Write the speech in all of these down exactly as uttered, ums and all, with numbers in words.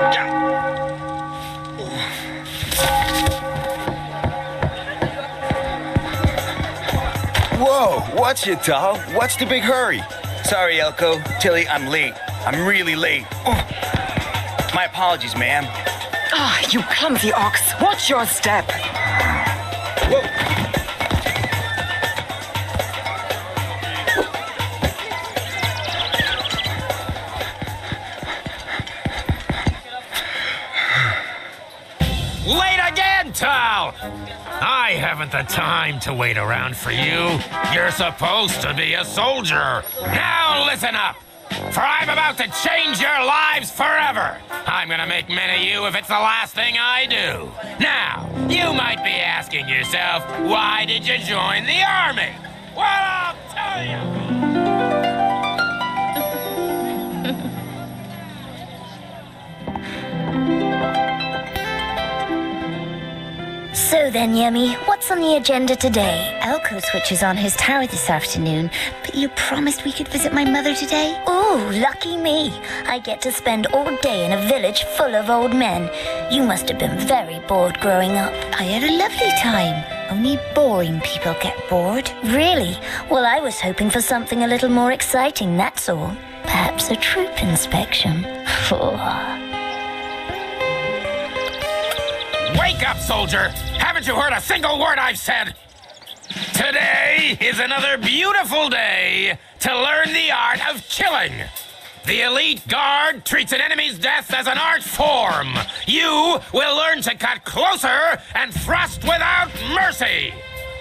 Whoa, watch it, Tal. What's the big hurry? Sorry, Elko. Tilly, I'm late. I'm really late. Oh. My apologies, ma'am. Ah, oh, you clumsy ox. Watch your step. Whoa. Late again, Tal! I haven't the time to wait around for you. You're supposed to be a soldier. Now listen up, for I'm about to change your lives forever. I'm gonna make men of you if it's the last thing I do. Now, you might be asking yourself, why did you join the army? Well, I'll tell you. So then, Yemi, what's on the agenda today? Elko switches on his tower this afternoon, but you promised we could visit my mother today? Ooh, lucky me. I get to spend all day in a village full of old men. You must have been very bored growing up. I had a lovely time. Only boring people get bored. Really? Well, I was hoping for something a little more exciting, that's all. Perhaps a troop inspection. Wake up, soldier! Haven't you heard a single word I've said? Today is another beautiful day to learn the art of killing. The elite guard treats an enemy's death as an art form. You will learn to cut closer and thrust without mercy.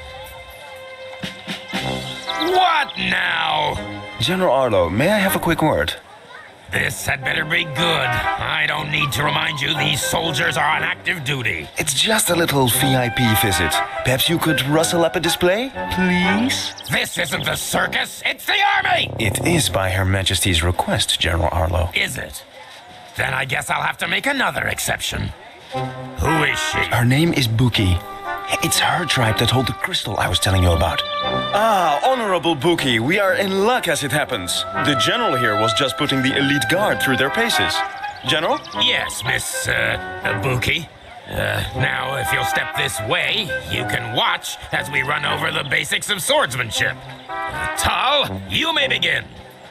What now? General Arlo, may I have a quick word? This had better be good. I don't need to remind you these soldiers are on active duty. It's just a little V I P visit. Perhaps you could rustle up a display, please? This isn't the circus, it's the army! It is by Her Majesty's request, General Arlo. Is it? Then I guess I'll have to make another exception. Who is she? Her name is Buki. It's her tribe that hold the crystal I was telling you about. Ah, Honorable Buki, we are in luck as it happens. The General here was just putting the elite guard through their paces. General? Yes, Miss, uh, Buki. Uh, now, if you'll step this way, you can watch as we run over the basics of swordsmanship. Uh, Tal, you may begin.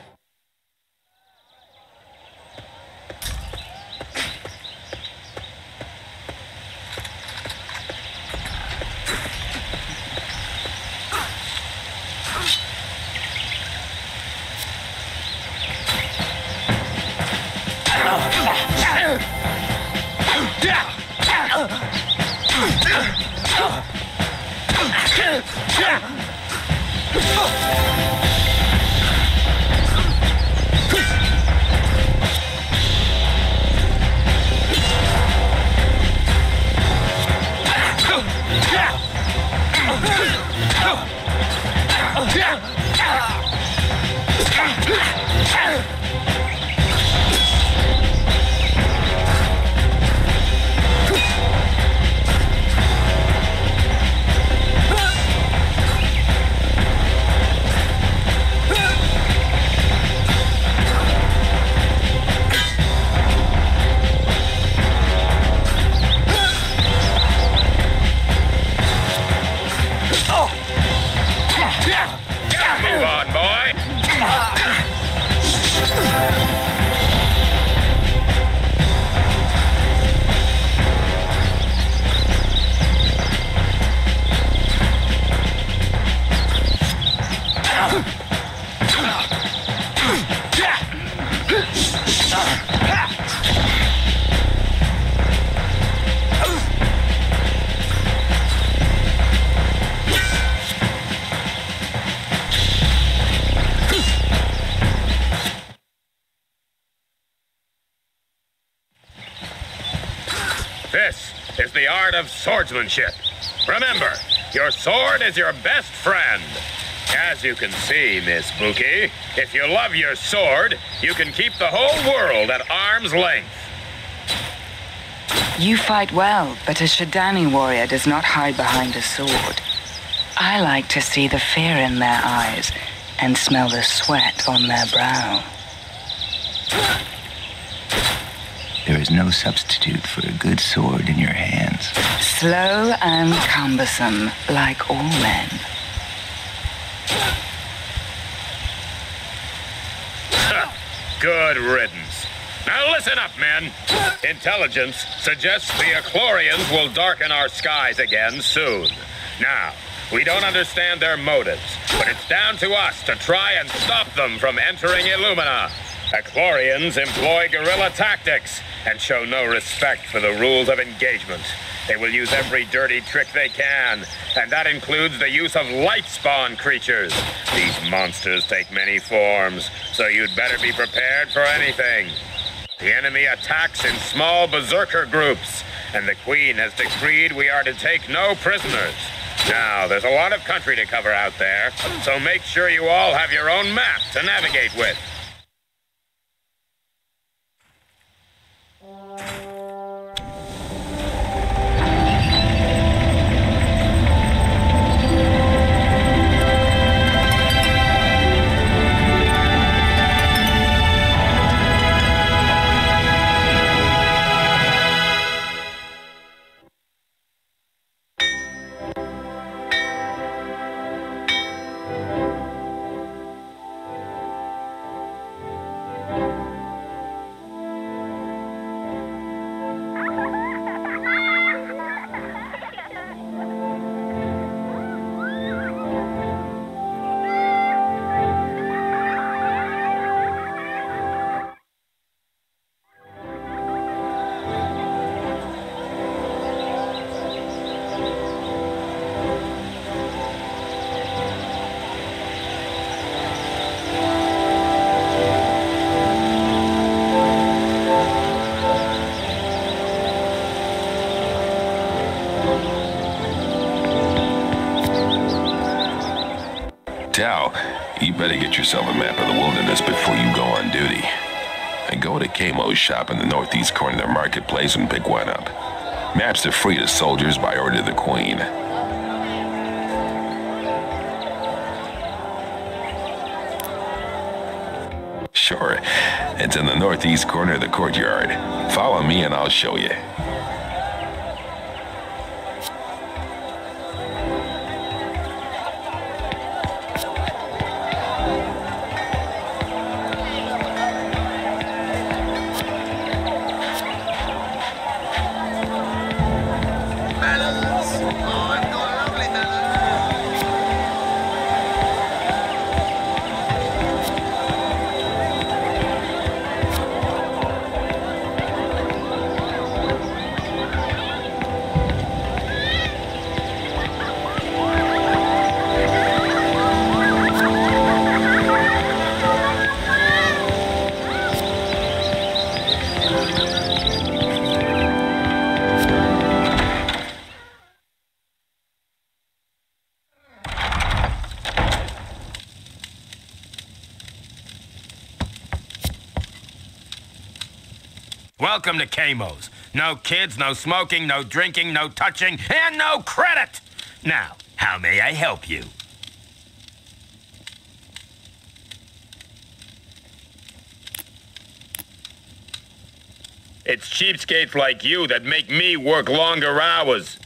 This is the art of swordsmanship. Remember, your sword is your best friend. As you can see, Miss Buki, if you love your sword, you can keep the whole world at arm's length. You fight well, but a Shadani warrior does not hide behind a sword. I like to see the fear in their eyes and smell the sweat on their brow. You there is no substitute for a good sword in your hands. Slow and cumbersome, like all men. Good riddance. Now listen up, men. Intelligence suggests the Echlorians will darken our skies again soon. Now, we don't understand their motives, but it's down to us to try and stop them from entering Illumina. Echlorians employ guerrilla tactics and show no respect for the rules of engagement. They will use every dirty trick they can, and that includes the use of light-spawn creatures. These monsters take many forms, so you'd better be prepared for anything. The enemy attacks in small berserker groups, and the Queen has decreed we are to take no prisoners. Now, there's a lot of country to cover out there, so make sure you all have your own map to navigate with. Tao, you better get yourself a map of the wilderness before you go on duty. And go to Camo's shop in the northeast corner of the marketplace and pick one up. Maps are free to soldiers by order of the Queen. Sure, it's in the northeast corner of the courtyard. Follow me and I'll show you. Welcome to Camo's. No kids, no smoking, no drinking, no touching, and no credit! Now, how may I help you? It's cheapskates like you that make me work longer hours.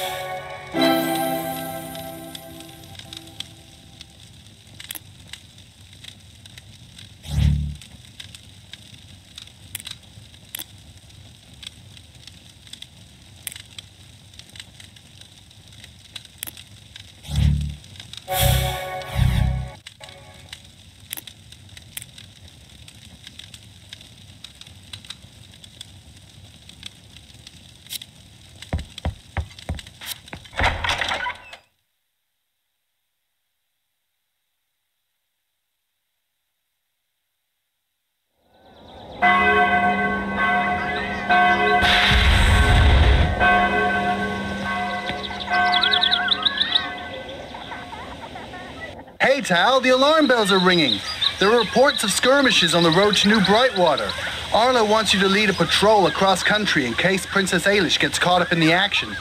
Hey, Tal, the alarm bells are ringing. There are reports of skirmishes on the road to New Brightwater. Arlo wants you to lead a patrol across country in case Princess Ailish gets caught up in the action.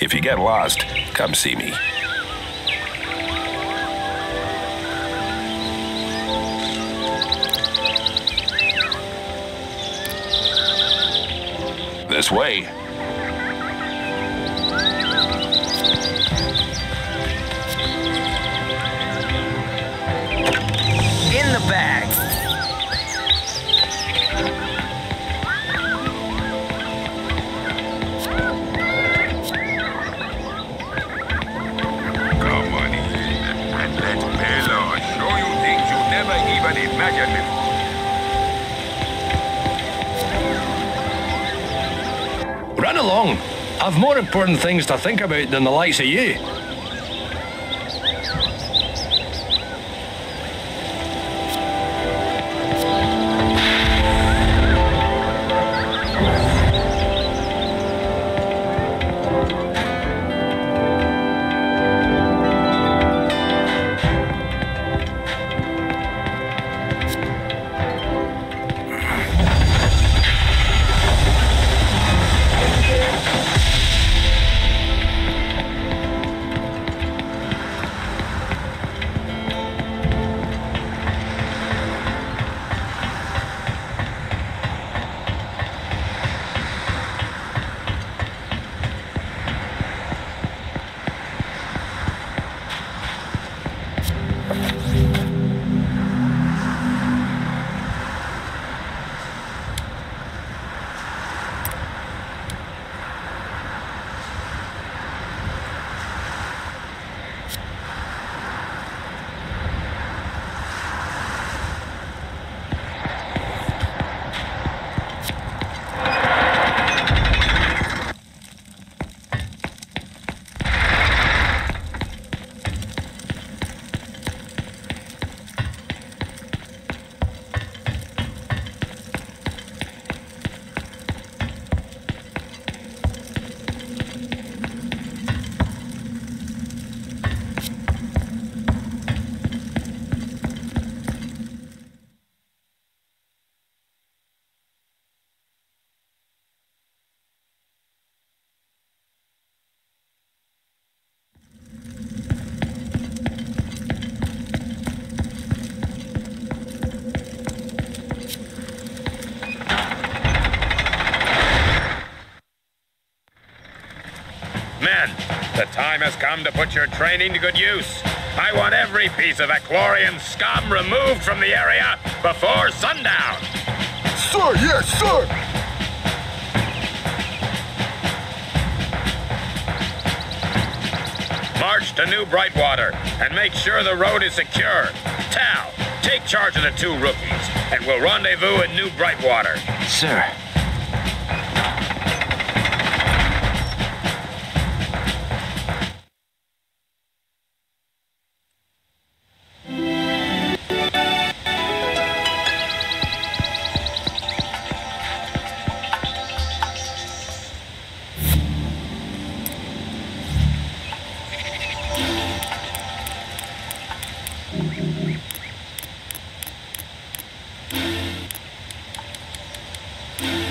If you get lost, come see me. This way. In the bag. Come on in and let Pela show you things you never even imagined before. Run along. I've more important things to think about than the likes of you. Men, the time has come to put your training to good use. I want every piece of Eclorian scum removed from the area before sundown. Sir, yes, sir! March to New Brightwater and make sure the road is secure. Tal, take charge of the two rookies, and we'll rendezvous at New Brightwater. Sir. You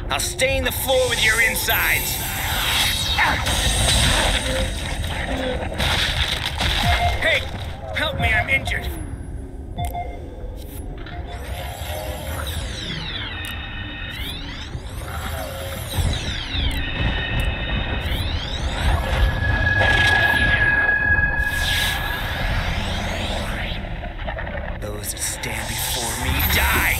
I'll stain the floor with your insides. Hey, help me, I'm injured. Those that stand before me die.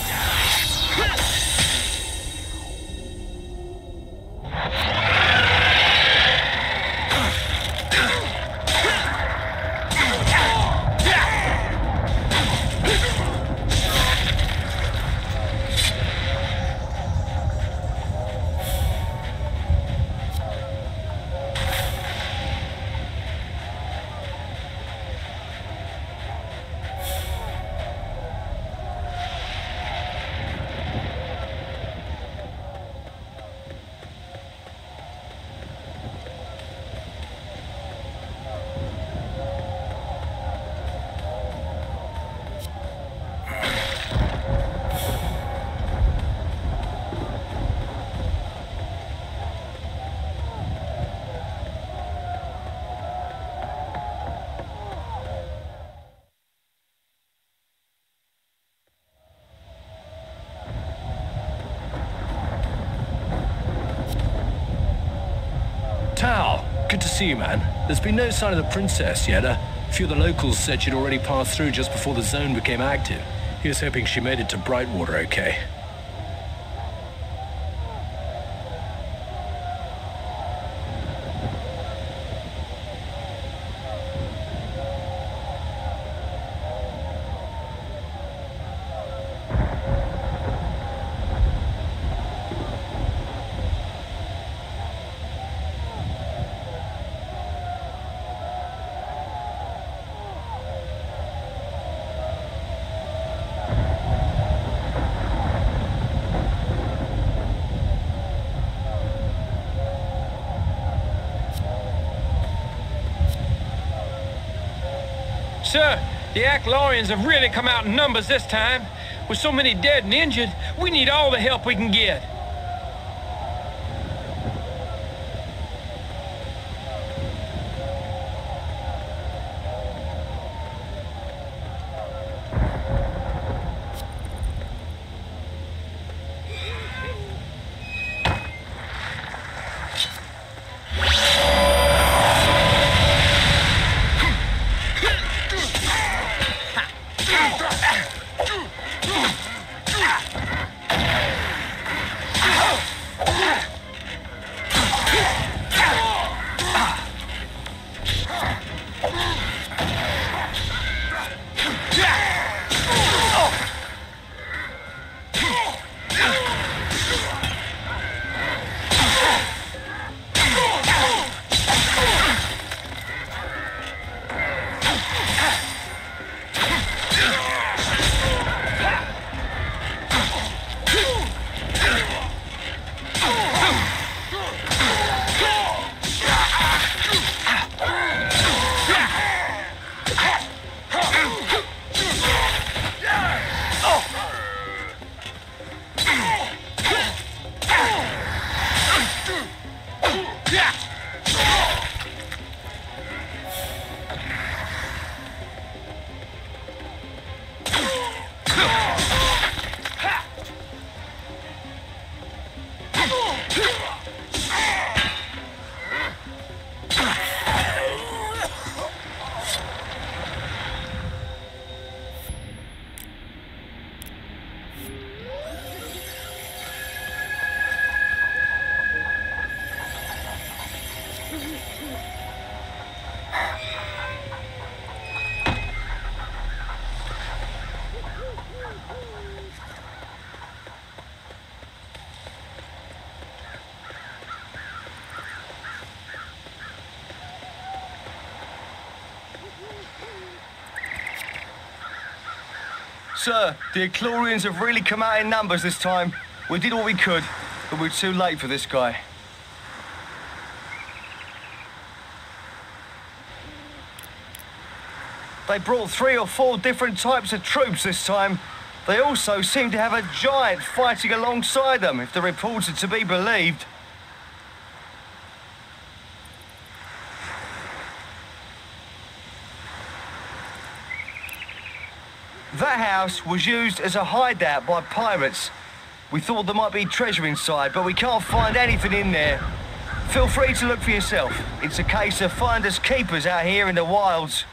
Tal, good to see you, man. There's been no sign of the princess yet. A few of the locals said she'd already passed through just before the zone became active. He was hoping she made it to Brightwater okay. Sir, the Acklorians have really come out in numbers this time. With so many dead and injured, we need all the help we can get. Sir, the Acklorians have really come out in numbers this time. We did all we could, but we're too late for this guy. They brought three or four different types of troops this time. They also seem to have a giant fighting alongside them, if the reports are to be believed. That house was used as a hideout by pirates. We thought there might be treasure inside, but we can't find anything in there. Feel free to look for yourself. It's a case of finders keepers out here in the wilds.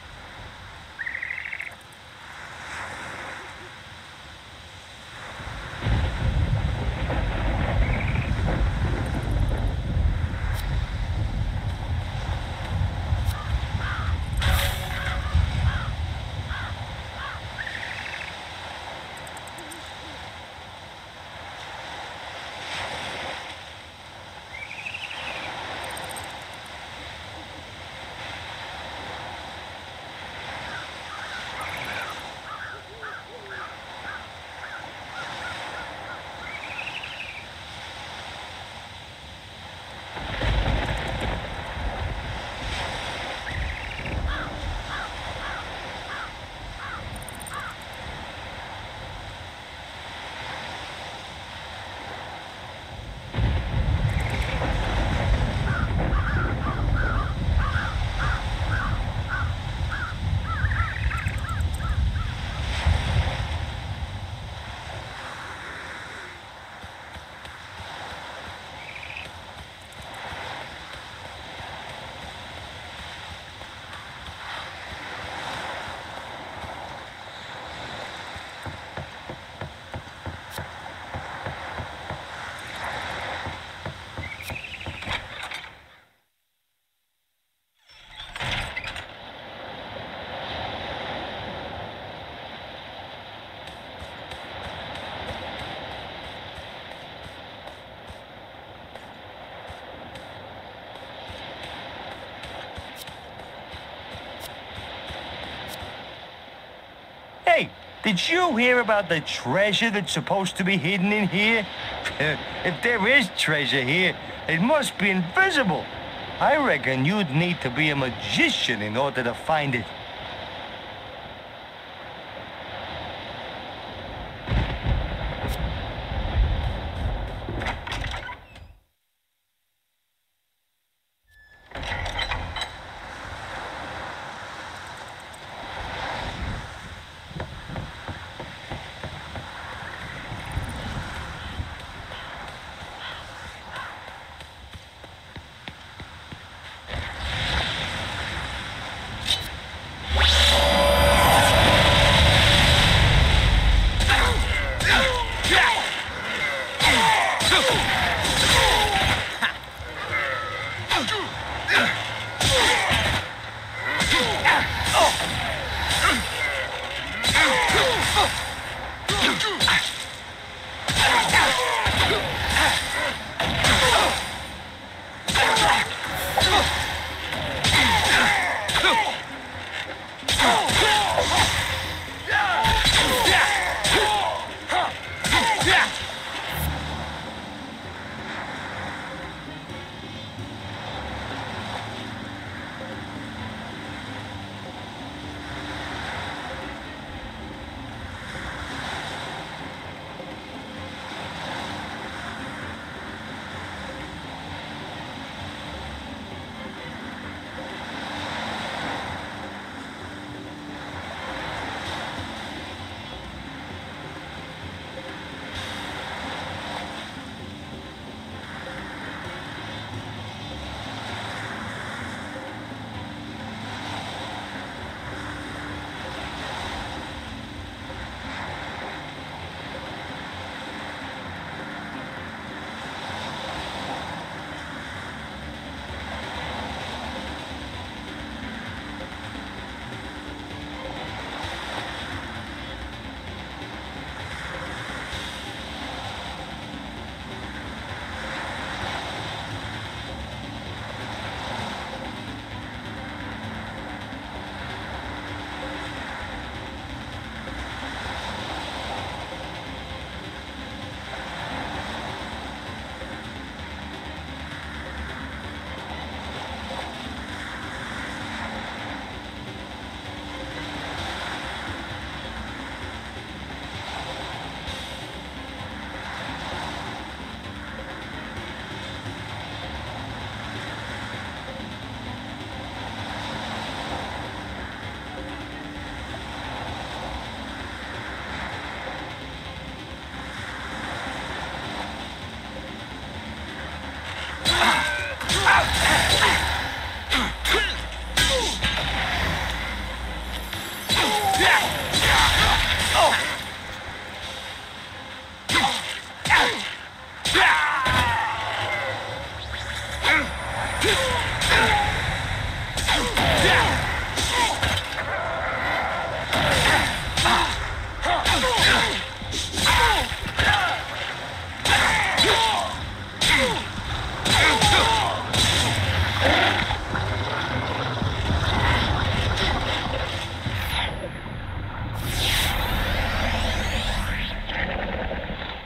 Hey, did you hear about the treasure that's supposed to be hidden in here? If there is treasure here, it must be invisible. I reckon you'd need to be a magician in order to find it.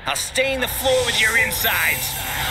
I'll stain the floor with your insides.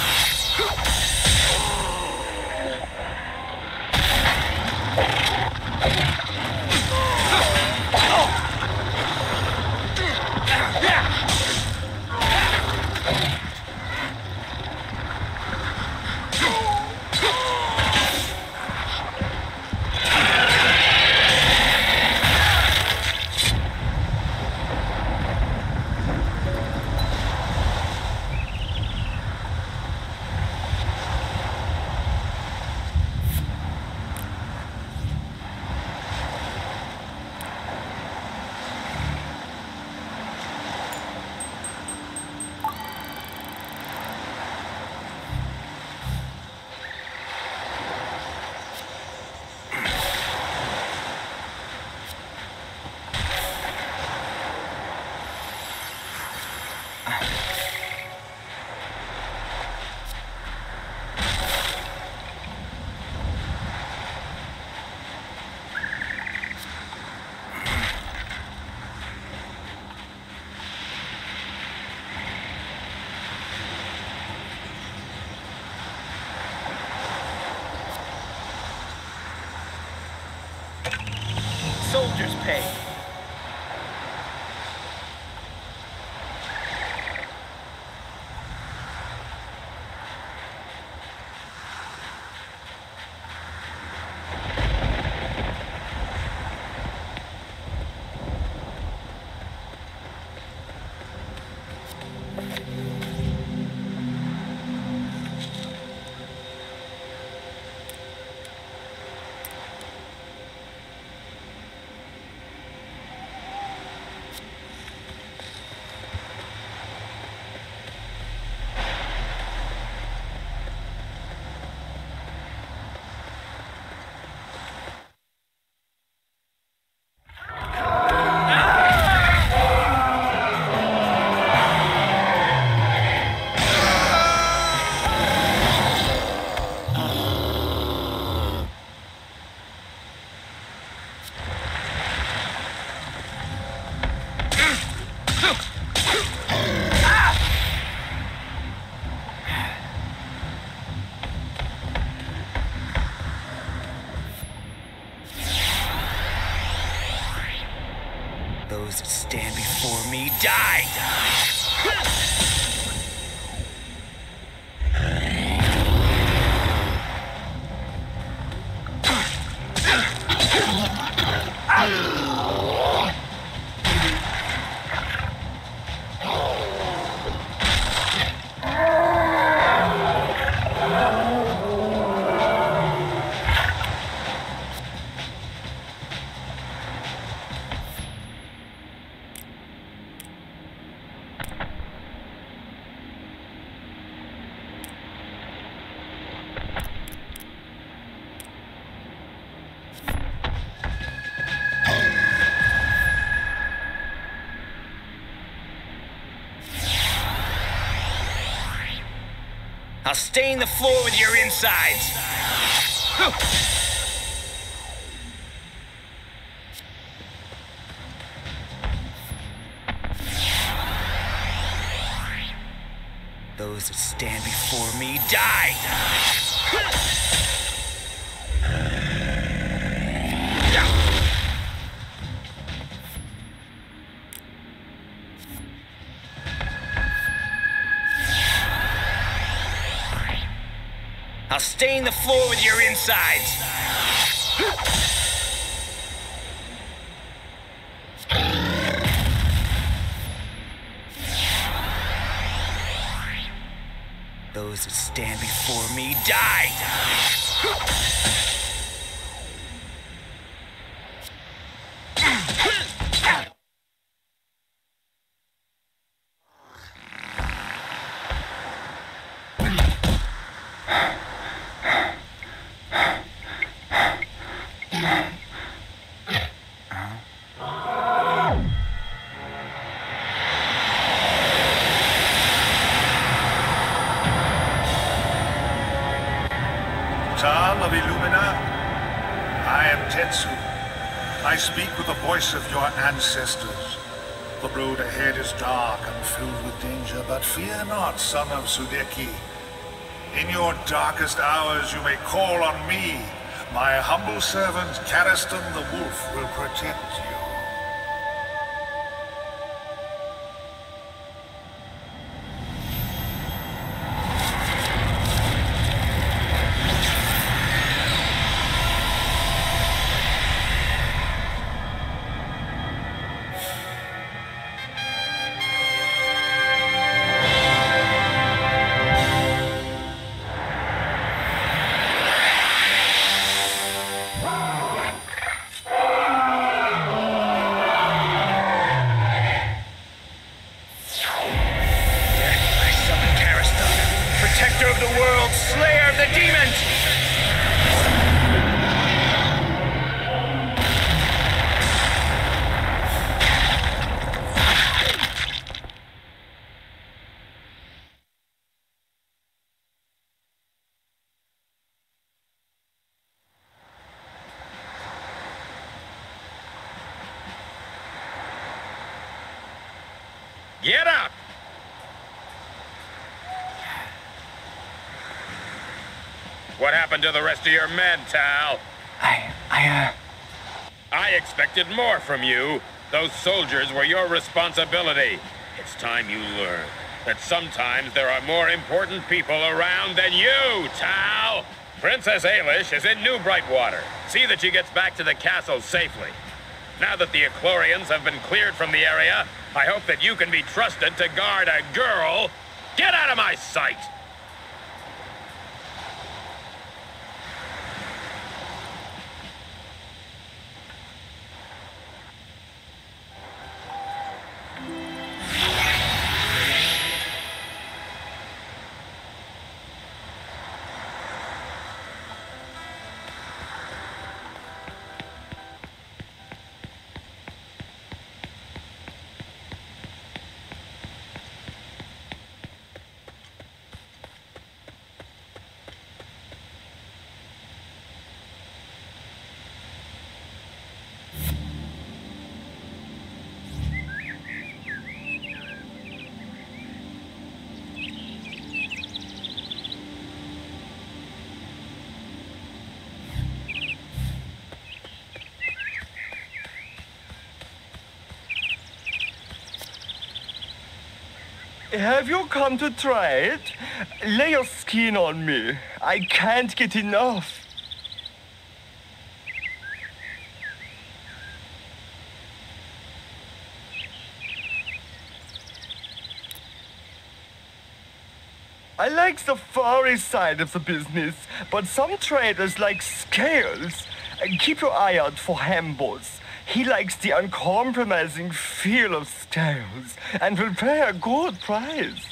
Soldier's pay. Those that stand before me die! I'll stain the floor with your insides. Those that stand before me die. I'll stain the floor with your insides. Those that stand before me die. Tal of Illumina, I am Tetsu. I speak with the voice of your ancestors. The road ahead is dark and filled with danger, but fear not, son of Sudeki. In your darkest hours you may call on me. My humble servant, Karistan the Wolf, will protect you. Get up! What happened to the rest of your men, Tal? I... I, uh... I expected more from you. Those soldiers were your responsibility. It's time you learn that sometimes there are more important people around than you, Tal! Princess Ailish is in New Brightwater. See that she gets back to the castle safely. Now that the Echlorians have been cleared from the area, I hope that you can be trusted to guard a girl. Get out of my sight! Have you come to try it? Lay your skin on me. I can't get enough. I like the furry side of the business, but some traders like scales. Keep your eye out for Hambos. He likes the uncompromising feel of scales and will pay a good price.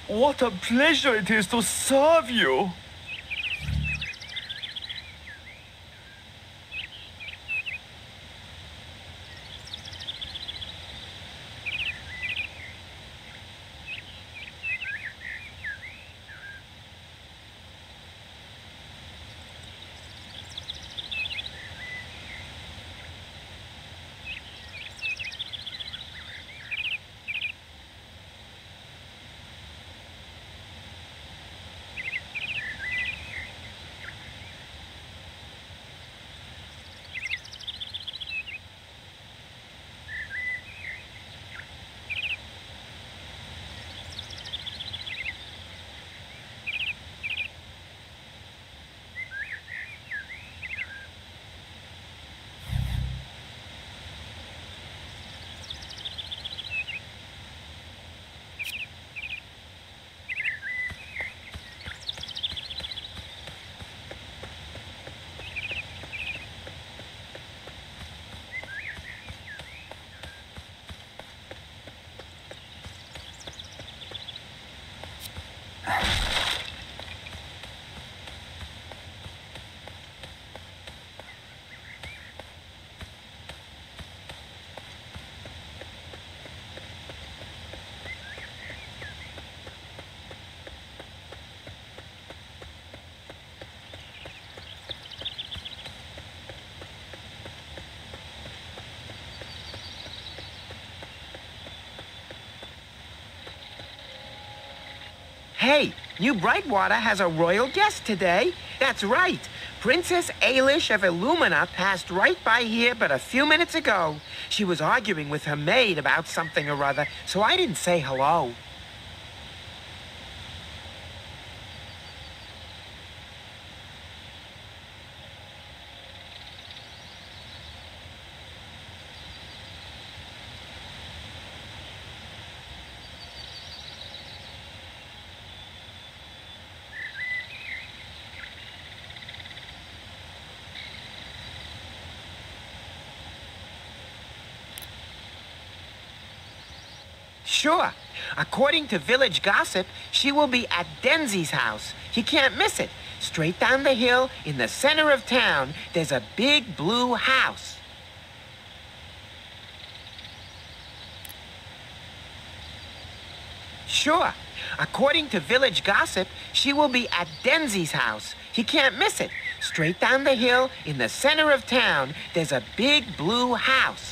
What a pleasure it is to serve you. Hey, New Brightwater has a royal guest today. That's right. Princess Ailish of Illumina passed right by here but a few minutes ago. She was arguing with her maid about something or other, so I didn't say hello. Sure. According to village gossip, she will be at Denzi's house. You can't miss it. Straight down the hill, in the center of town, there's a big blue house. Sure. According to village gossip, she will be at Denzi's house. You can't miss it. Straight down the hill, in the center of town, there's a big blue house.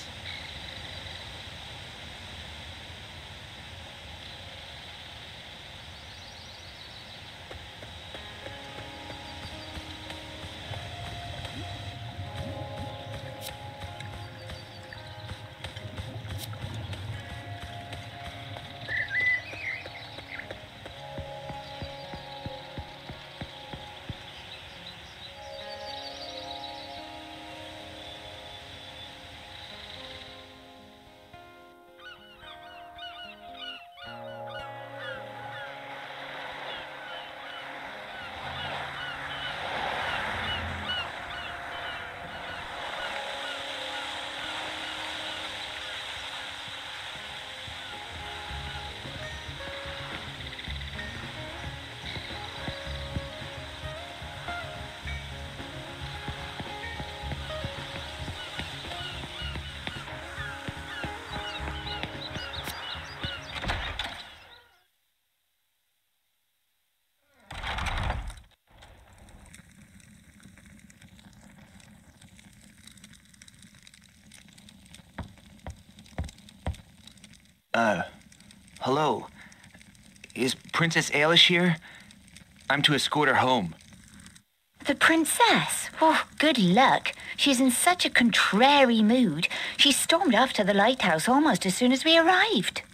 Uh, hello. Is Princess Ailish here? I'm to escort her home. The princess? Oh, good luck. She's in such a contrary mood. She stormed off to the lighthouse almost as soon as we arrived.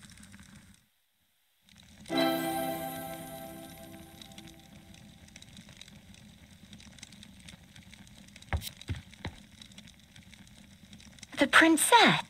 The princess?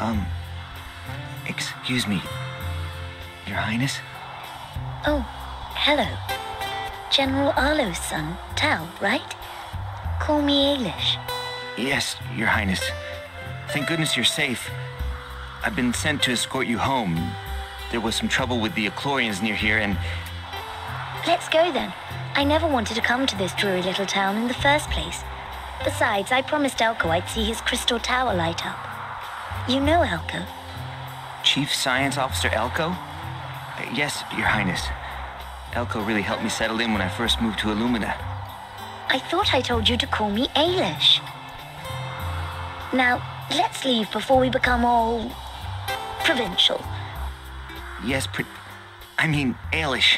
Um, excuse me, Your Highness? Oh, hello. General Arlo's son, Tal, right? Call me Ailish. Yes, Your Highness. Thank goodness you're safe. I've been sent to escort you home. There was some trouble with the Eclorians near here, and... Let's go then. I never wanted to come to this dreary little town in the first place. Besides, I promised Elko I'd see his crystal tower light up. You know Elko? Chief Science Officer Elko? Uh, yes, Your Highness. Elko really helped me settle in when I first moved to Illumina. I thought I told you to call me Ailish. Now, let's leave before we become all... provincial. Yes, pre... I mean, Ailish.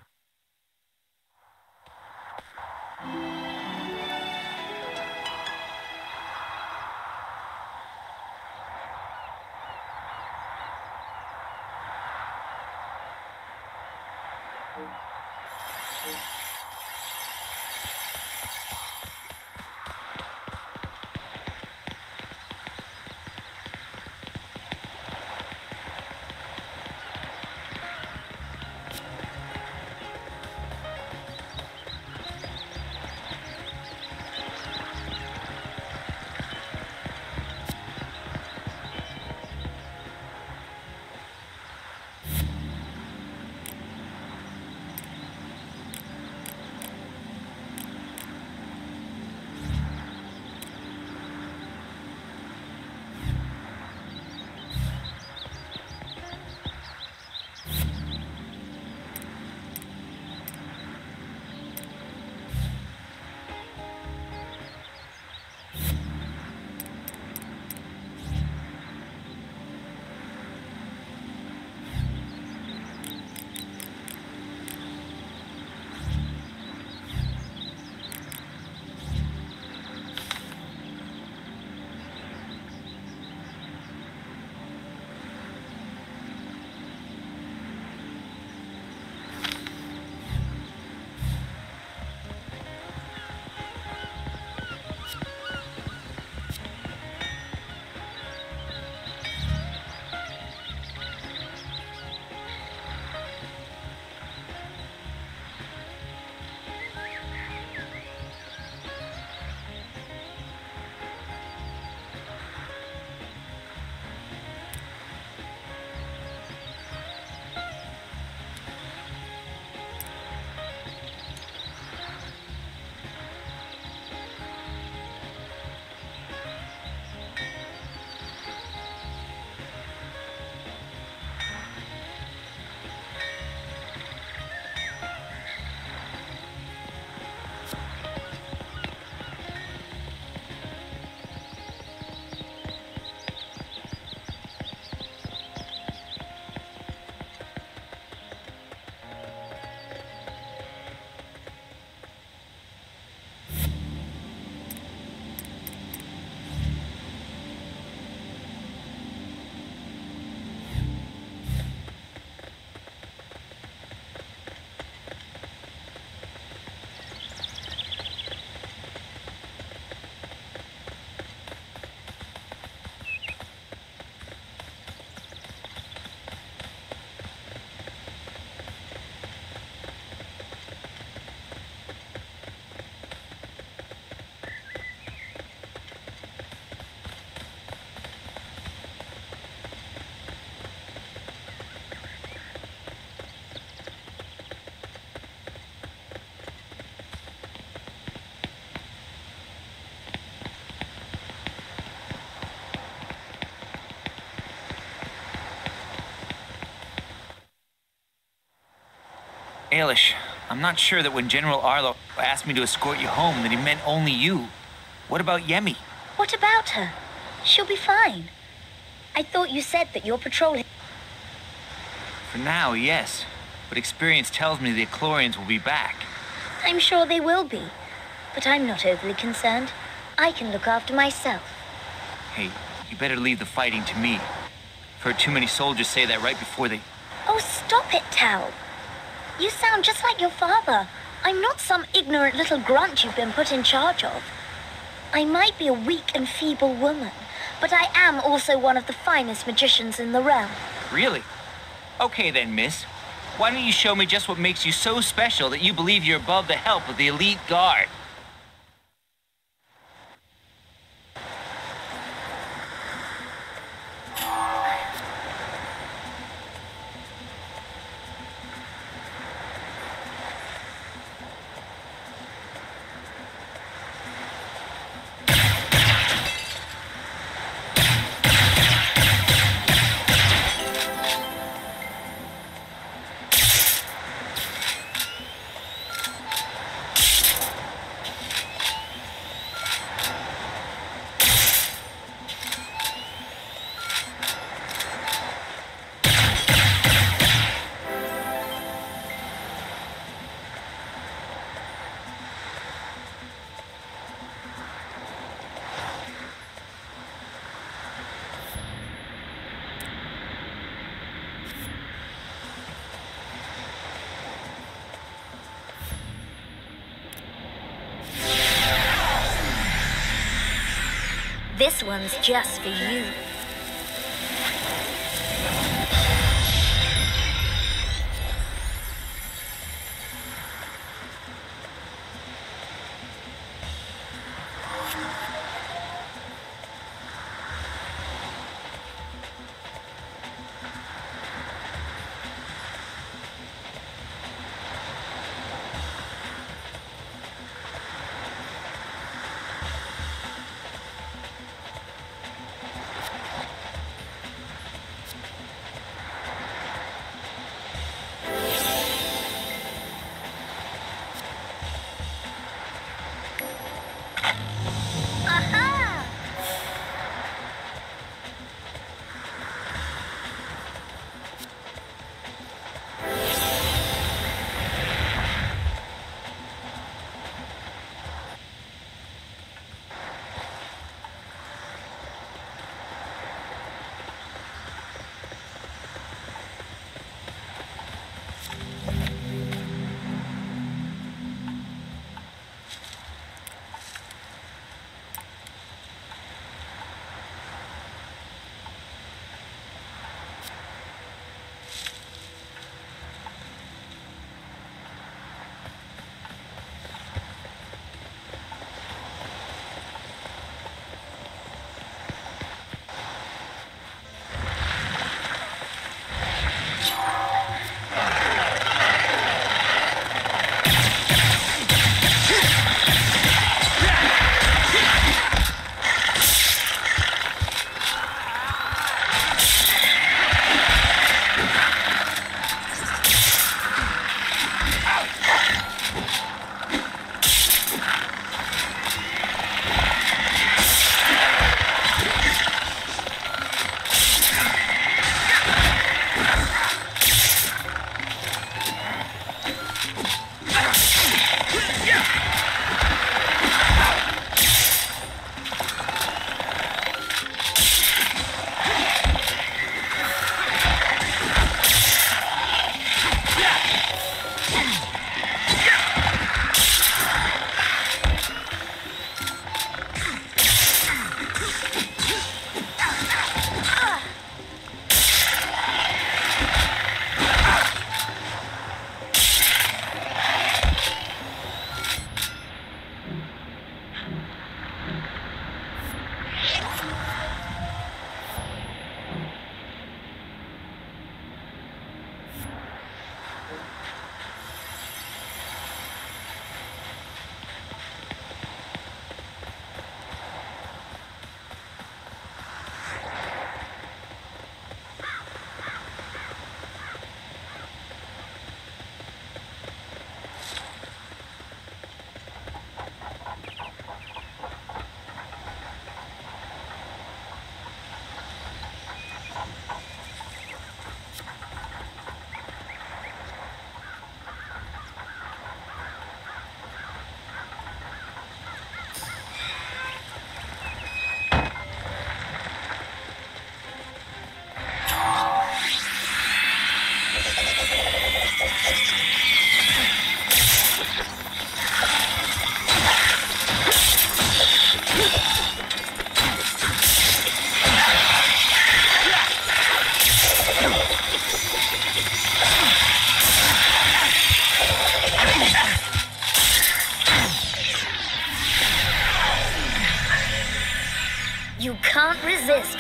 Ailish, I'm not sure that when General Arlo asked me to escort you home that he meant only you. What about Yemi? What about her? She'll be fine. I thought you said that your patrol... For now, yes. But experience tells me the Eclorians will be back. I'm sure they will be. But I'm not overly concerned. I can look after myself. Hey, you better leave the fighting to me. I've heard too many soldiers say that right before they... Oh, stop it, Tal. You sound just like your father. I'm not some ignorant little grunt you've been put in charge of. I might be a weak and feeble woman, but I am also one of the finest magicians in the realm. Really? Okay then, miss. Why don't you show me just what makes you so special that you believe you're above the help of the elite guard? This one's just for you.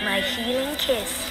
my healing kiss.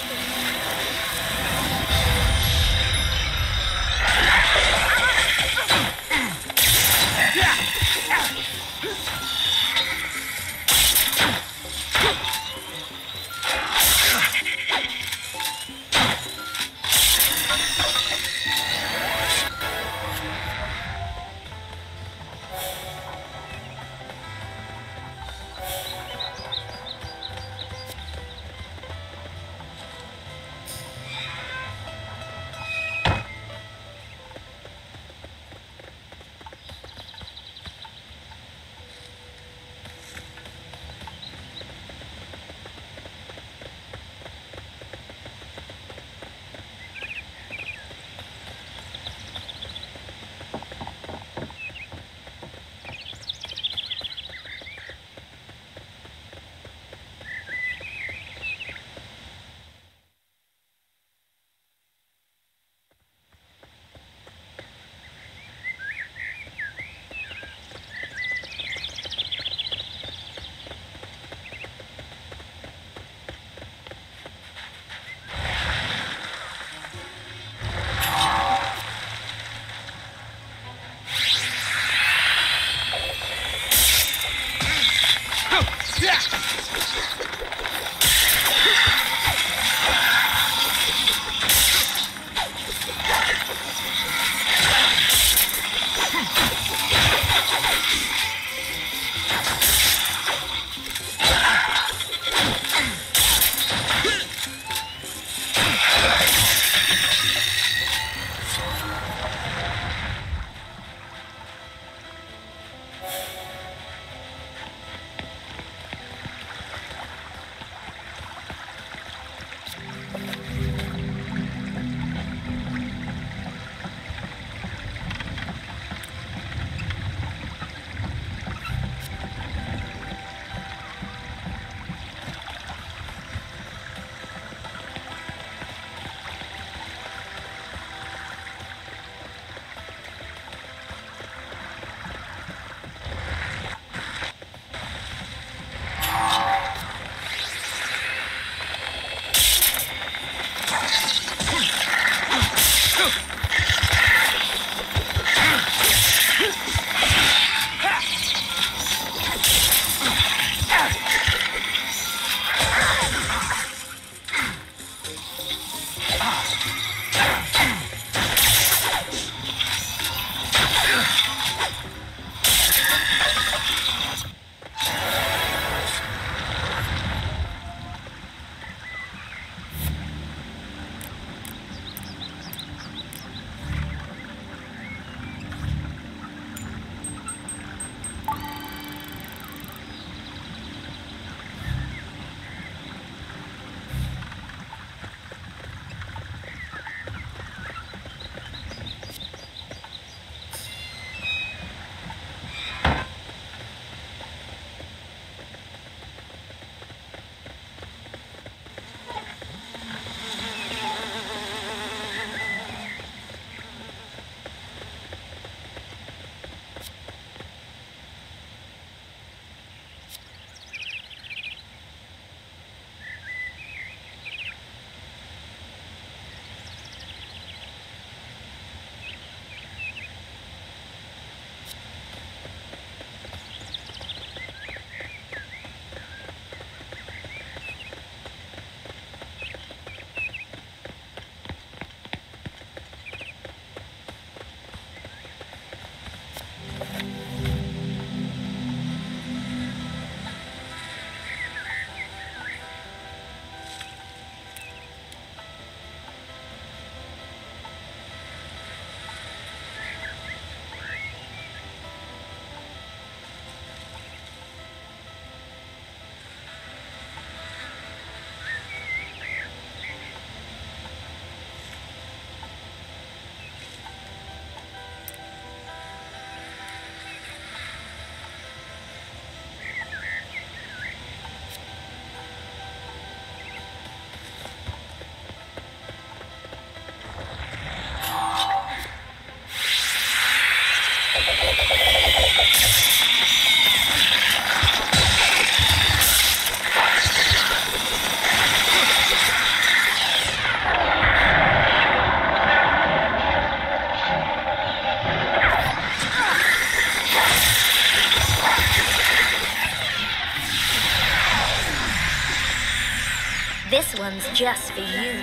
This one's just for you.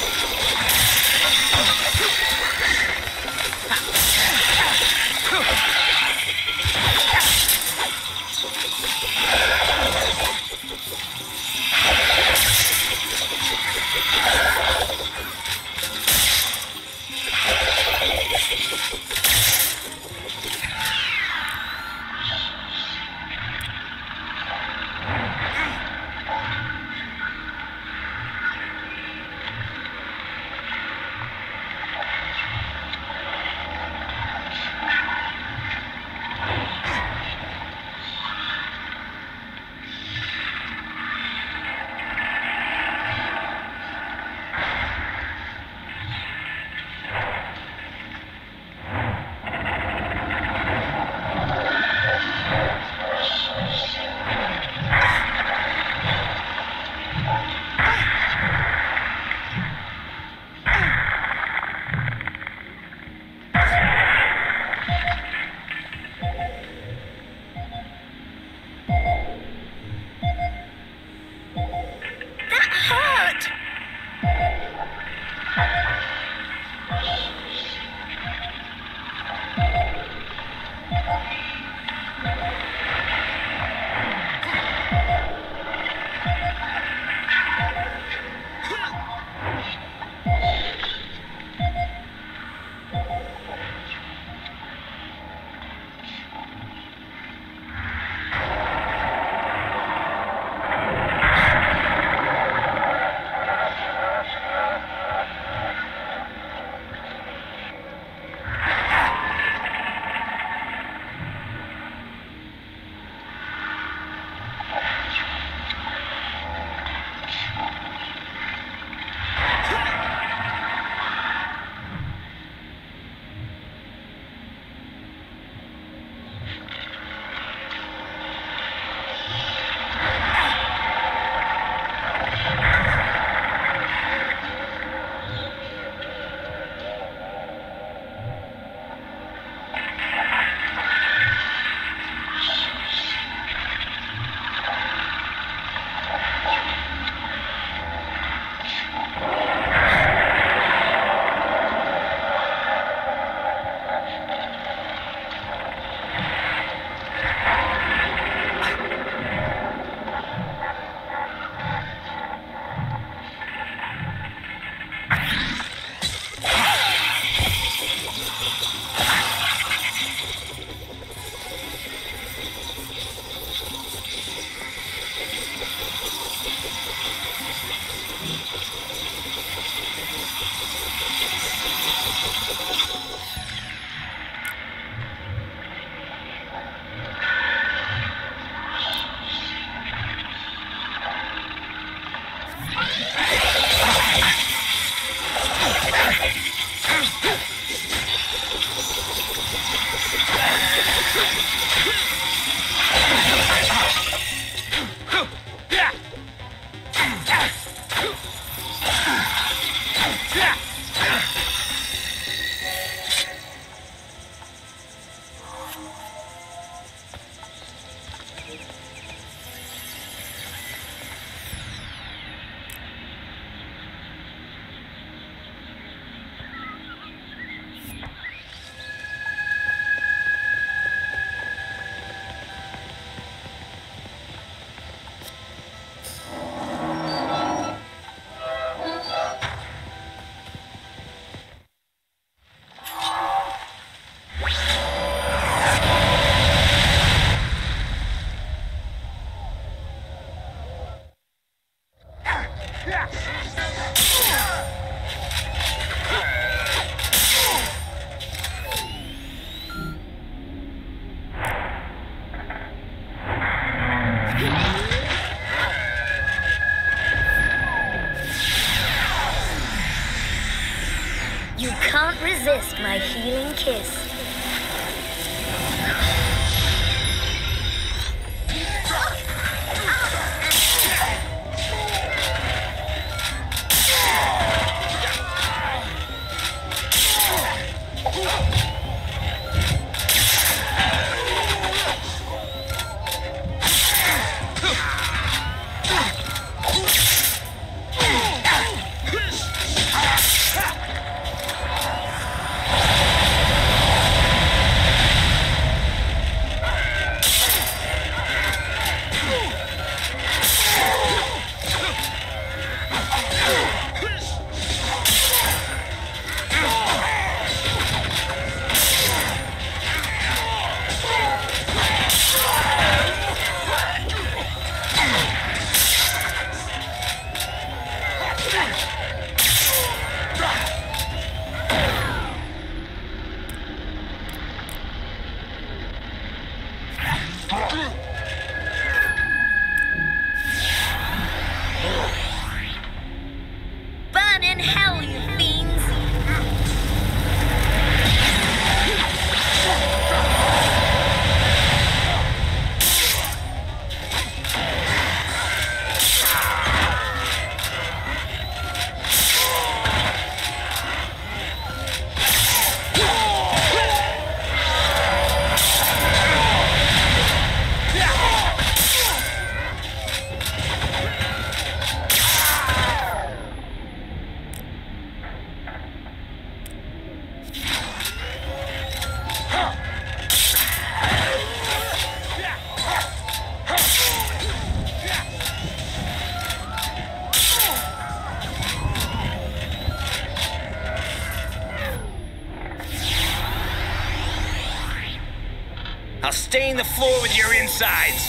Huh. You can't resist my healing kiss. Burn in hell, you fiends! I'll stain the floor with your insides.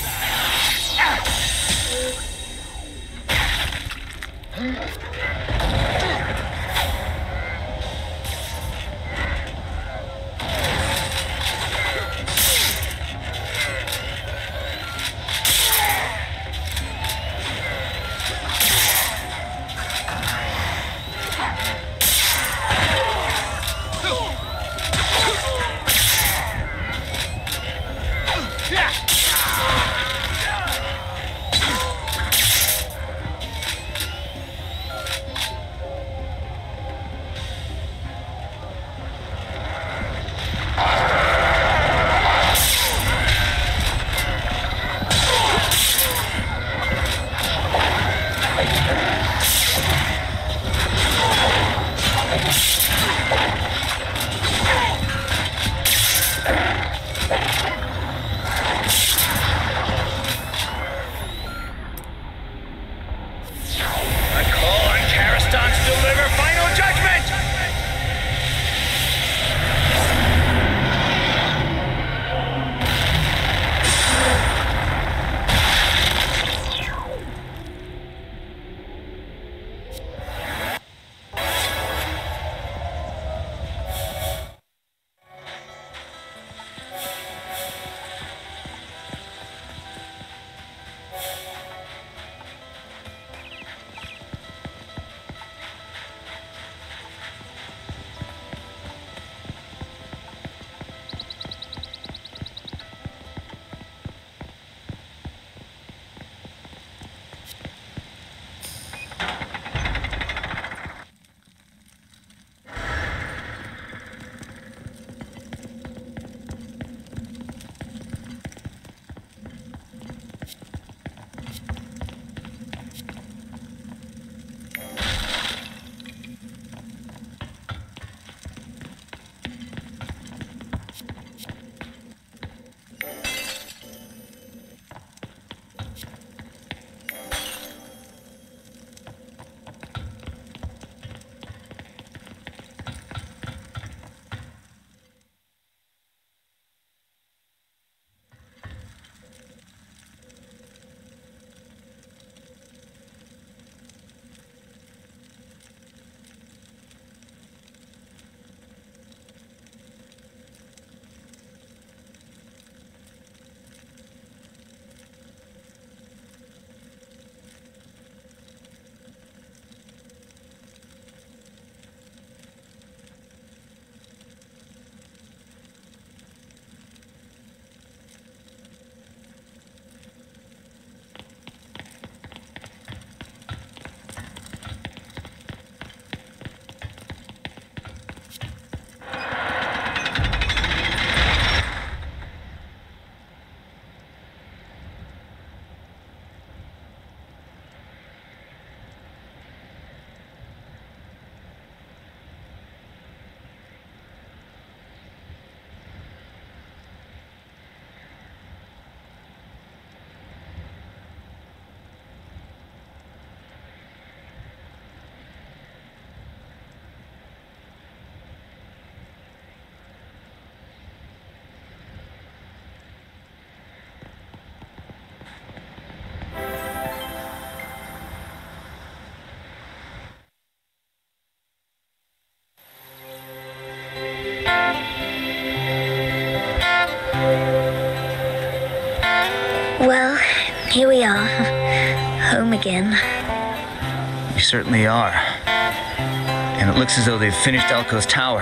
Well, here we are. Home again. You certainly are. And it looks as though they've finished Elko's tower.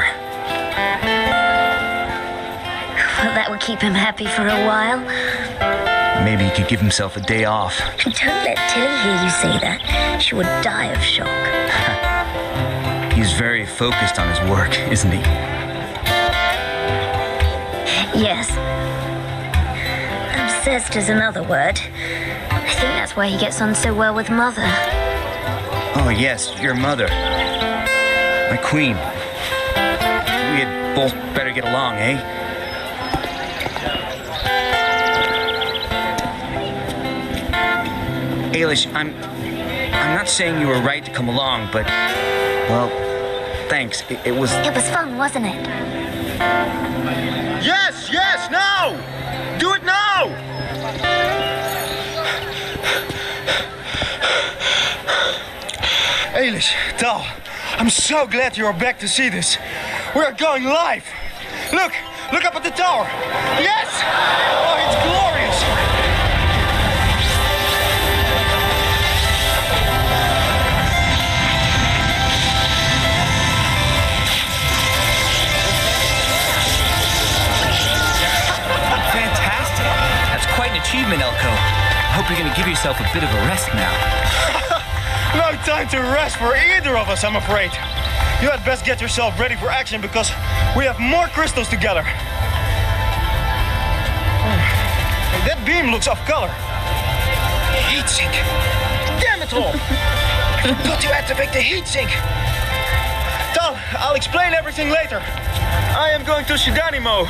Well, that would keep him happy for a while. Maybe he could give himself a day off. Don't let Tilly hear you say that. She would die of shock. He's very focused on his work, isn't he? Yes. Obsessed is another word. I think that's why he gets on so well with Mother. Oh, yes, your mother. My queen. We had both better get along, eh? Ailish, I'm... I'm not saying you were right to come along, but... Well, thanks. It, it was... It was fun, wasn't it? Yes, yes, now! Do it now! Ailish, Tal, I'm so glad you are back to see this. We are going live. Look, look up at the tower. Yes! Oh, it's glorious. Fantastic. That's quite an achievement, Elko. I hope you're going to give yourself a bit of a rest now. No time to rest for either of us, I'm afraid. You had best get yourself ready for action because we have more crystals together. Oh, that beam looks off color. Heatsink. Damn it all! I've got to activate the heatsink. Tal, I'll explain everything later. I am going to Shidanimo.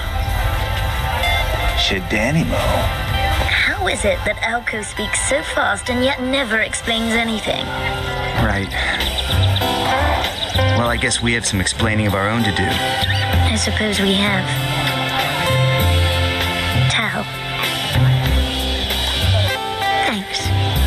Shidanimo? How is it that Elko speaks so fast and yet never explains anything? Right. Well, I guess we have some explaining of our own to do. I suppose we have. Tal. Thanks.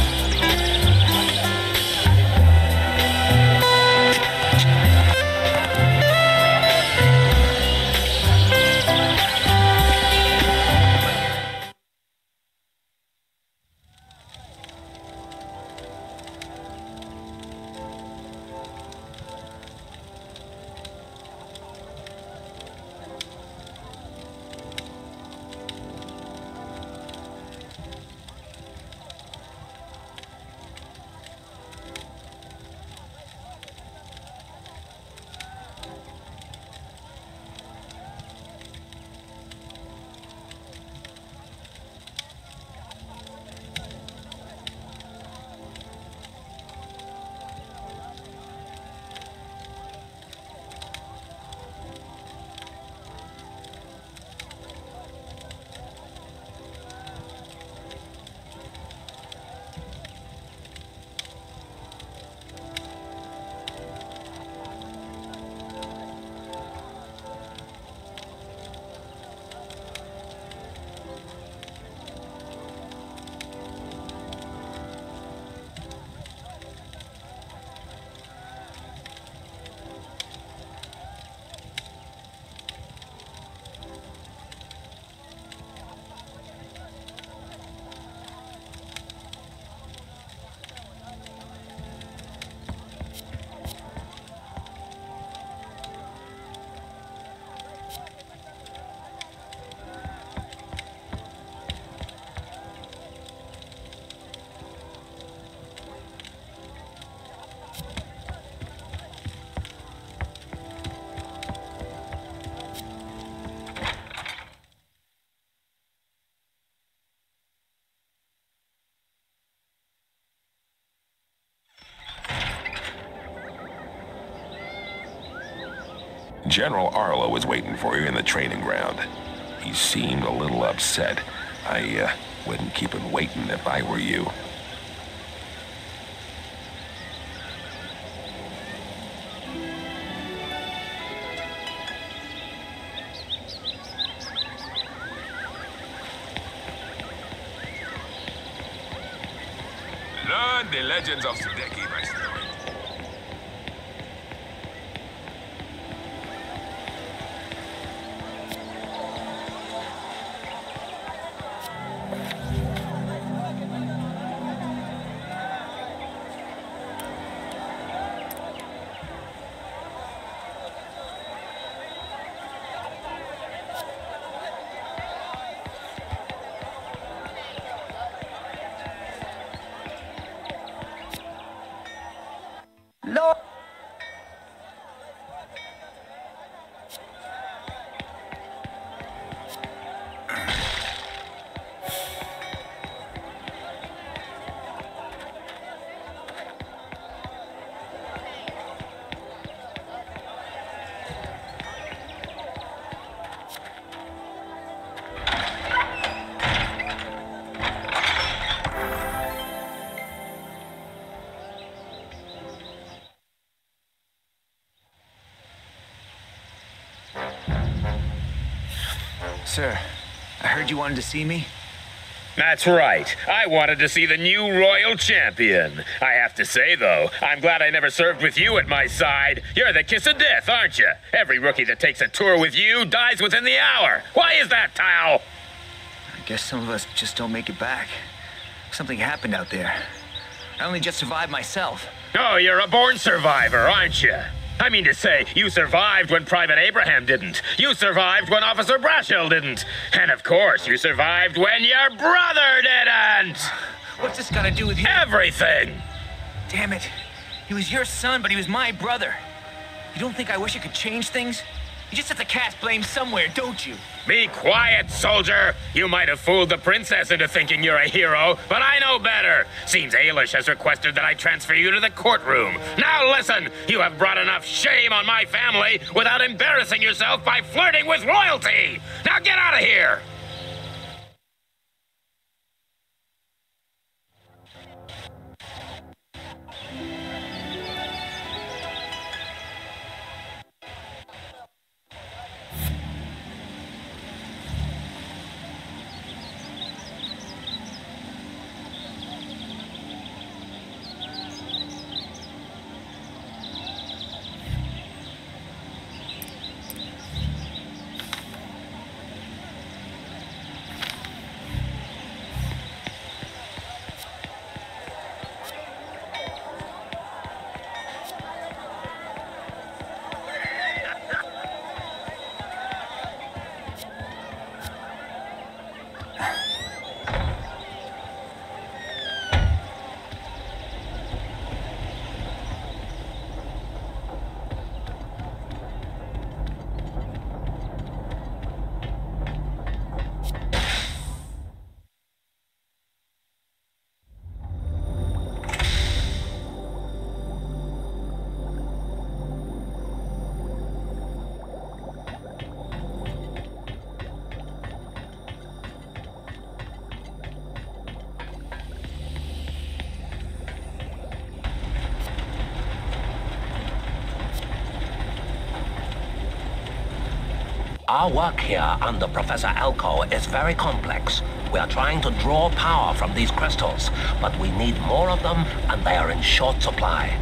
General Arlo was waiting for you in the training ground. He seemed a little upset. I uh, wouldn't keep him waiting if I were you. Learn the legends of Sudeki by story. Sir, I heard you wanted to see me. That's right. I wanted to see the new royal champion. I have to say, though, I'm glad I never served with you at my side. You're the kiss of death, aren't you? Every rookie that takes a tour with you dies within the hour. Why is that, Tal? I guess some of us just don't make it back. Something happened out there. I only just survived myself. Oh, you're a born survivor, aren't you? I mean to say, you survived when Private Abraham didn't. You survived when Officer Brashill didn't. And of course, you survived when your brother didn't! What's this got to do with you? Everything! Damn it. He was your son, but he was my brother. You don't think I wish I could change things? You just have to cast blame somewhere, don't you? Be quiet, soldier! You might have fooled the princess into thinking you're a hero, but I know better. Seems Ailish has requested that I transfer you to the courtroom. Now listen! You have brought enough shame on my family without embarrassing yourself by flirting with royalty! Now get out of here! Our work here under Professor Elko is very complex. We are trying to draw power from these crystals, but we need more of them, and they are in short supply.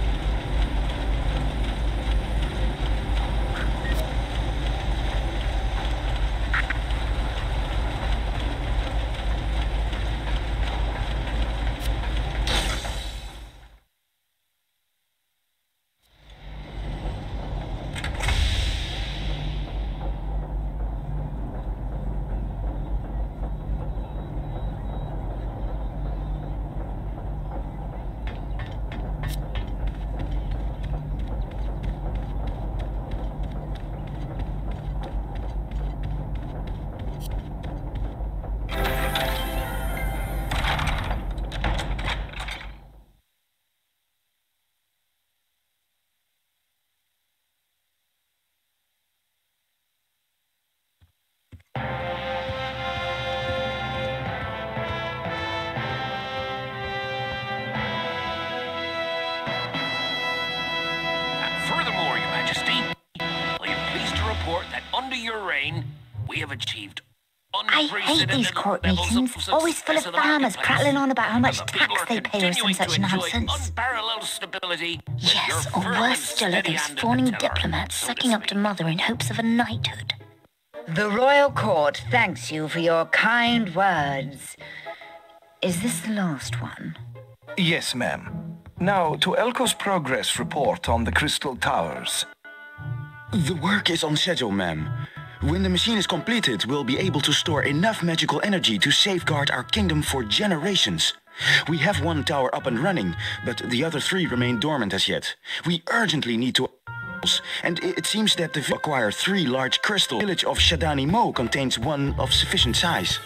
We have achieved I hate these court meetings, always full of farmers prattling on about how much tax they pay or some such nonsense. Yes, or worse still are those fawning diplomats sucking up to Mother in hopes of a knighthood. The Royal Court thanks you for your kind words. Is this the last one? Yes, ma'am. Now, to Elko's progress report on the Crystal Towers. The work is on schedule, ma'am. When the machine is completed, we'll be able to store enough magical energy to safeguard our kingdom for generations. We have one tower up and running, but the other three remain dormant as yet. We urgently need to... And it seems that the acquire three large crystals. The village of Shadani Mo contains one of sufficient size.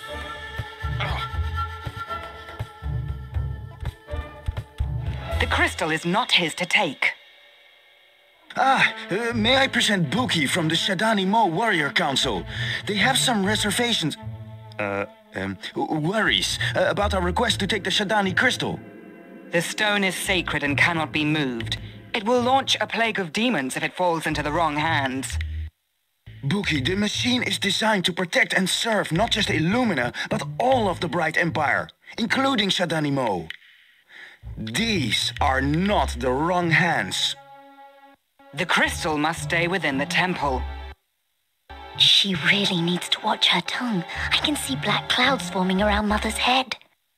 The crystal is not his to take. Ah, uh, may I present Buki from the Shadani Mo Warrior Council? They have some reservations... Uh, um, worries uh, about our request to take the Shadani crystal. The stone is sacred and cannot be moved. It will launch a plague of demons if it falls into the wrong hands. Buki, the machine is designed to protect and serve not just Illumina, but all of the Bright Empire, including Shadani Mo. These are not the wrong hands. The crystal must stay within the temple. She really needs to watch her tongue. I can see black clouds forming around Mother's head.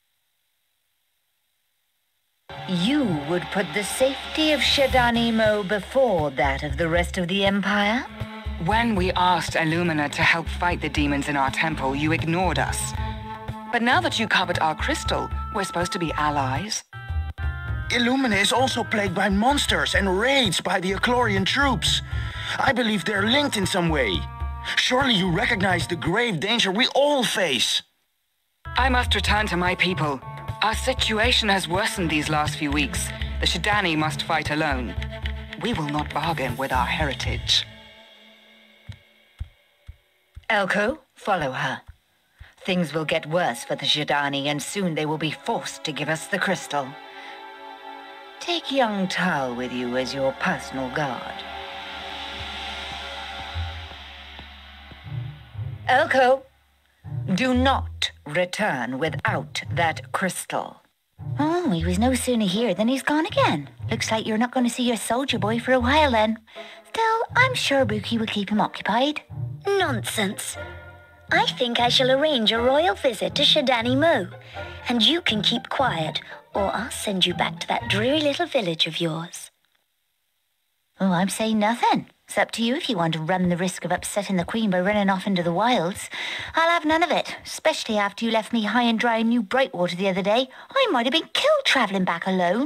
You would put the safety of Shadani Mo before that of the rest of the Empire? When we asked Illumina to help fight the demons in our temple, you ignored us. But now that you covered our crystal, we're supposed to be allies. Illumina is also plagued by monsters and raids by the Eclorian troops. I believe they're linked in some way. Surely you recognize the grave danger we all face. I must return to my people. Our situation has worsened these last few weeks. The Shadani must fight alone. We will not bargain with our heritage. Elko, follow her. Things will get worse for the Shadani, and soon they will be forced to give us the crystal. Take young Tal with you as your personal guard. Elko, do not return without that crystal. Oh, he was no sooner here than he's gone again. Looks like you're not going to see your soldier boy for a while then. Still, I'm sure Buki will keep him occupied. Nonsense. I think I shall arrange a royal visit to Shadani Mo, and you can keep quiet, or I'll send you back to that dreary little village of yours. Oh, I'm saying nothing. It's up to you if you want to run the risk of upsetting the Queen by running off into the wilds. I'll have none of it, especially after you left me high and dry in New Brightwater the other day. I might have been killed travelling back alone.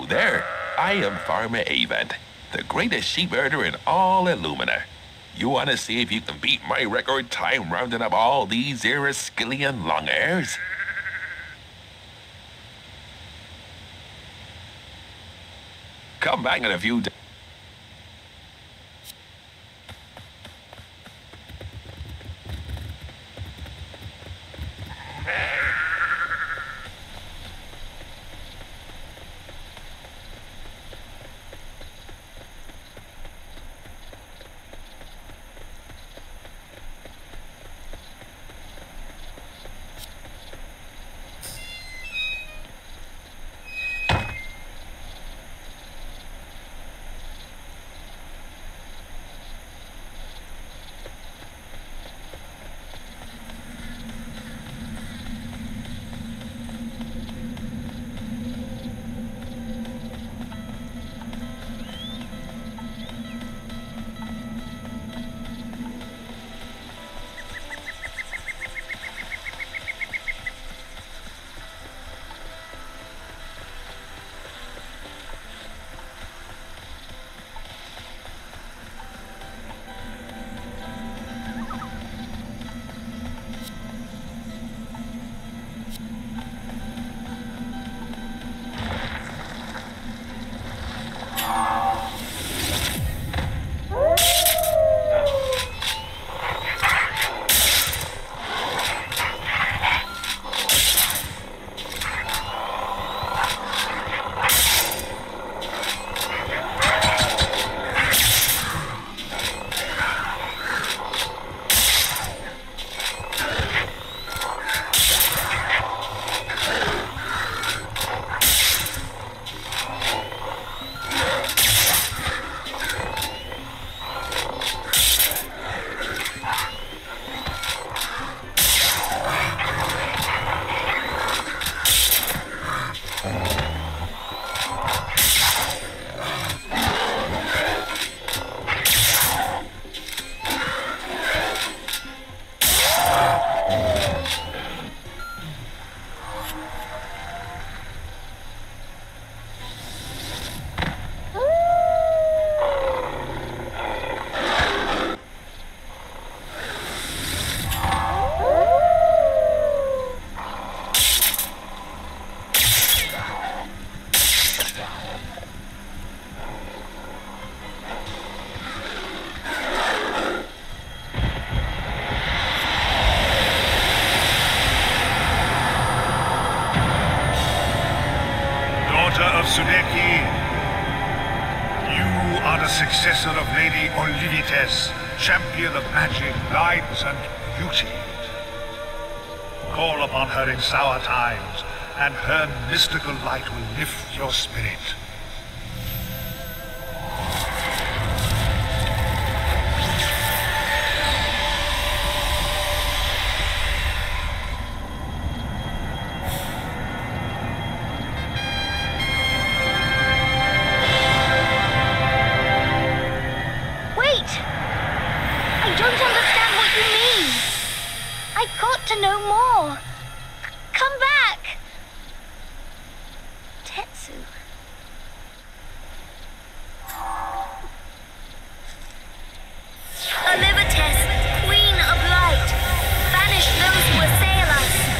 there. I am Farmer Avant, the greatest sheep herder in all Illumina. You want to see if you can beat my record time rounding up all these Eriskillian long hairs? Come back in a few days. Sudeki, you are the successor of Lady Olivites, champion of magic, light, and beauty. Call upon her in sour times, and her mystical light will lift your spirit. To know more. Come back. Tetsu. Olivites, Queen of Light, banish those who assail us.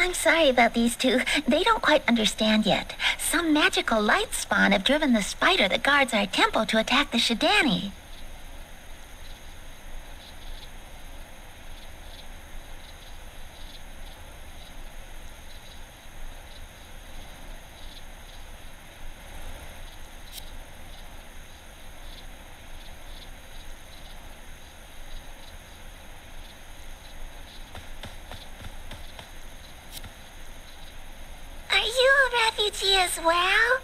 I'm sorry about these two. They don't quite understand yet. Some magical light spawn have driven the spider that guards our temple to attack the Shidani. Are you a refugee as well?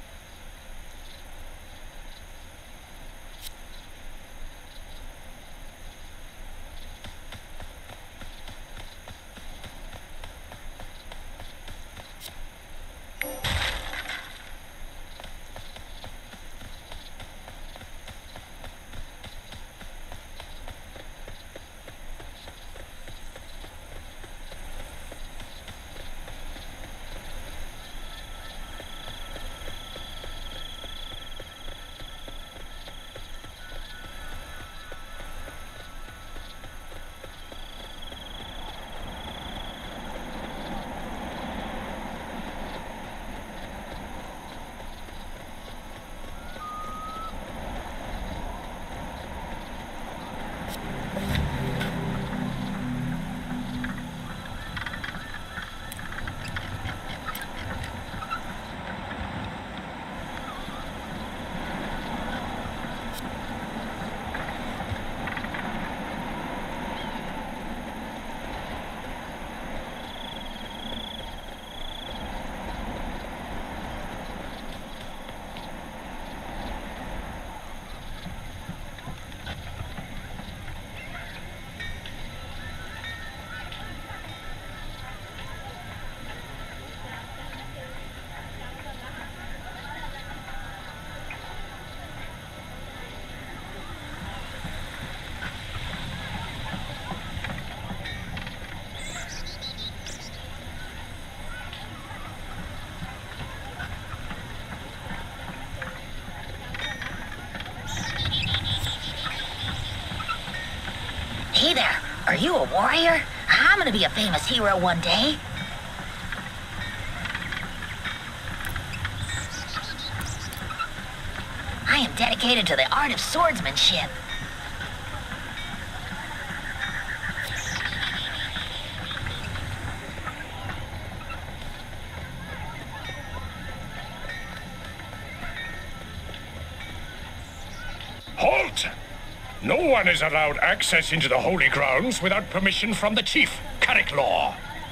Hey there, are you a warrior? I'm gonna be a famous hero one day. I am dedicated to the art of swordsmanship. Halt! No one is allowed access into the holy grounds without permission from the chief, Carrick Law.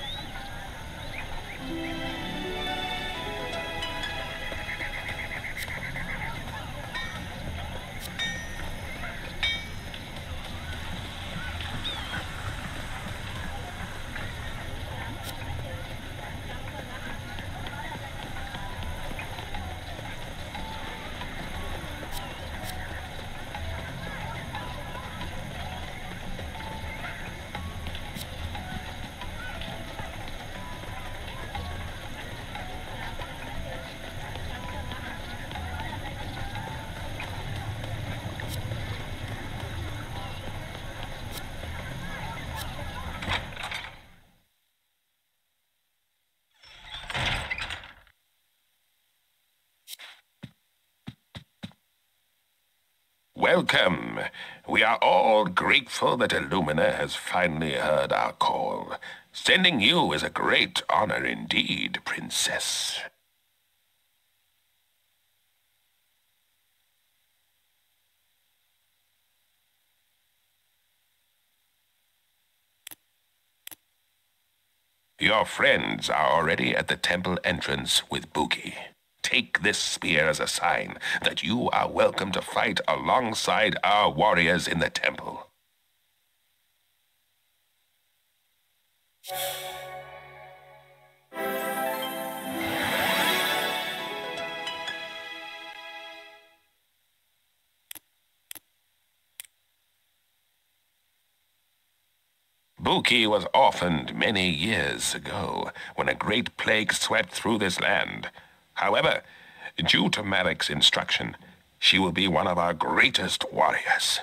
Welcome. We are all grateful that Illumina has finally heard our call. Sending you is a great honor indeed, Princess. Your friends are already at the temple entrance with Buki. Take this spear as a sign that you are welcome to fight alongside our warriors in the temple. Buki was orphaned many years ago when a great plague swept through this land. However, due to Marek's instruction, she will be one of our greatest warriors.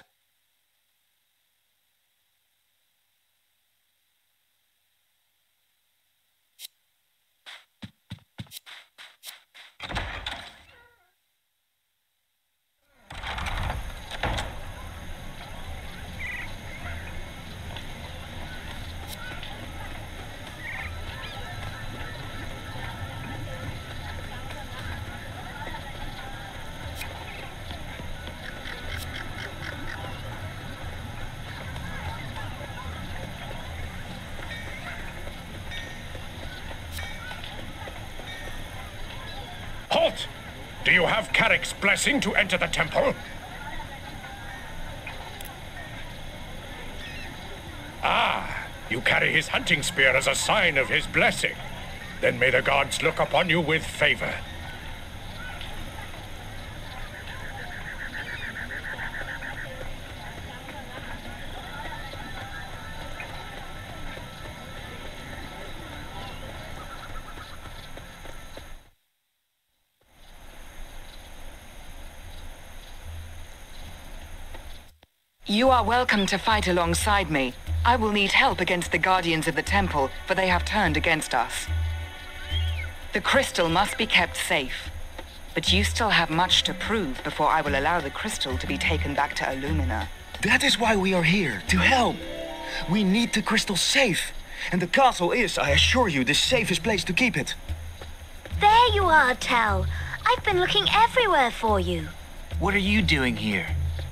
Halt! Do you have Carrick's blessing to enter the temple? Ah, you carry his hunting spear as a sign of his blessing. Then may the gods look upon you with favor. You are welcome to fight alongside me. I will need help against the Guardians of the Temple, for they have turned against us. The crystal must be kept safe. But you still have much to prove before I will allow the crystal to be taken back to Illumina. That is why we are here, to help. We need the crystal safe. And the castle is, I assure you, the safest place to keep it. There you are, Tal. I've been looking everywhere for you. What are you doing here?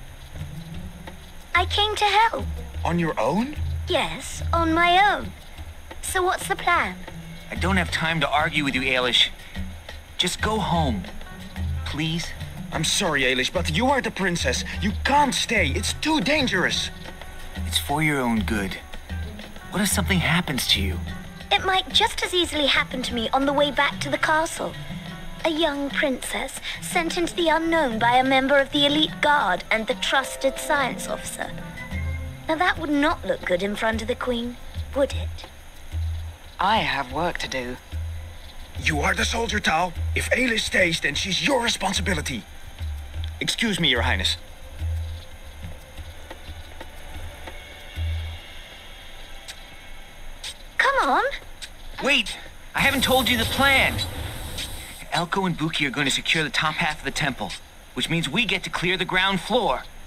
I came to help. On your own? Yes, on my own. So what's the plan? I don't have time to argue with you, Ailish. Just go home. Please? I'm sorry, Ailish, but you are the princess. You can't stay. It's too dangerous. It's for your own good. What if something happens to you? It might just as easily happen to me on the way back to the castle. A young princess sent into the unknown by a member of the elite guard and the trusted science officer. Now that would not look good in front of the Queen, would it? I have work to do. You are the soldier, Tal. If Ailish stays, then she's your responsibility. Excuse me, Your Highness. Come on. Wait! I haven't told you the plan. Elko and Buki are going to secure the top half of the temple, which means we get to clear the ground floor.